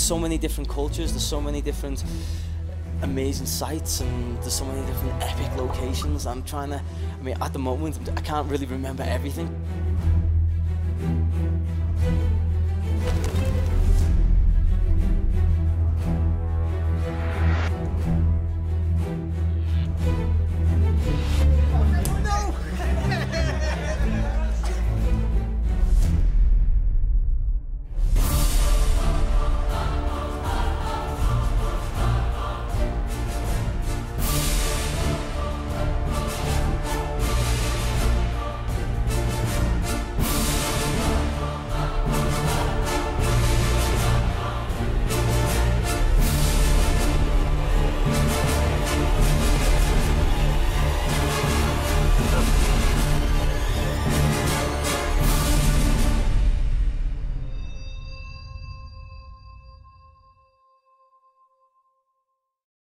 there's so many different cultures, there's so many different amazing sights, and there's so many different epic locations. I mean, at the moment, I can't really remember everything.